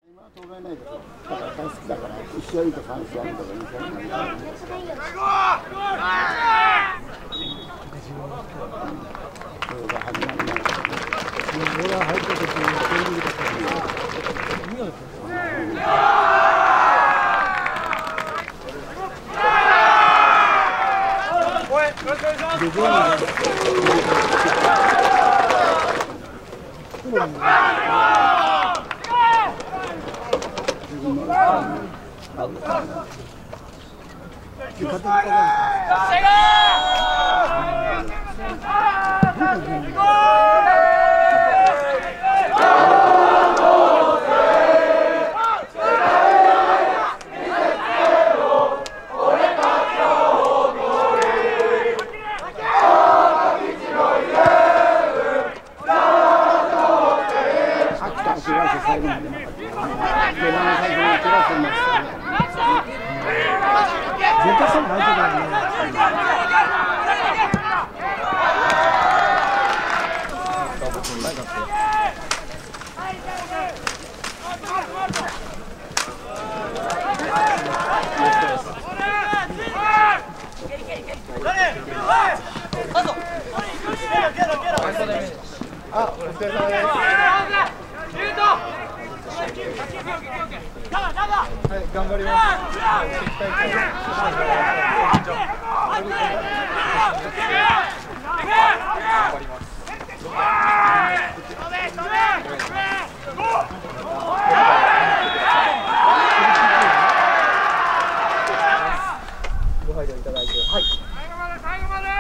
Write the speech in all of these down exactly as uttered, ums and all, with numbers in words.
今は当該ないけど、だから大好きだから、一試合とさん試合とかに試合とか。それが始まりました。俺は入った時に全部だったんですよ。見事ですね。おい、よろしくお願いします。あ、お疲れ様です。はい、頑張りますご配慮いただいて、はい。最後まで、最後まで。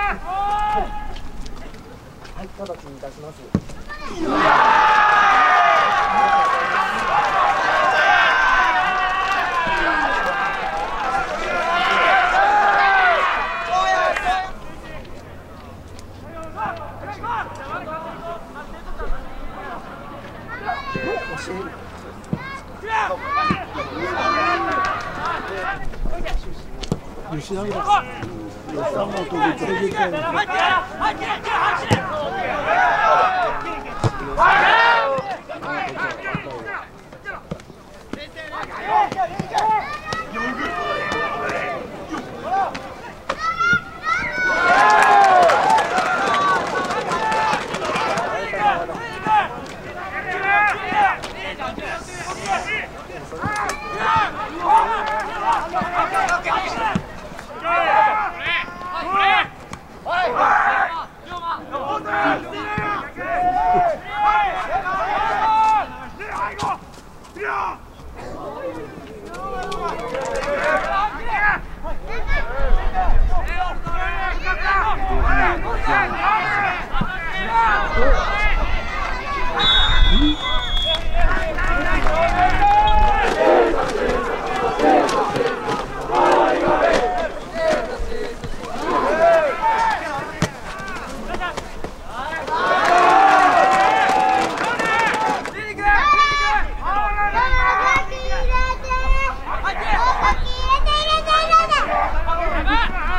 はい、直ちにいたします。吉田が吉田も飛びついて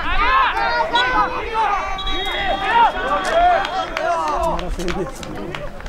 る。Yes.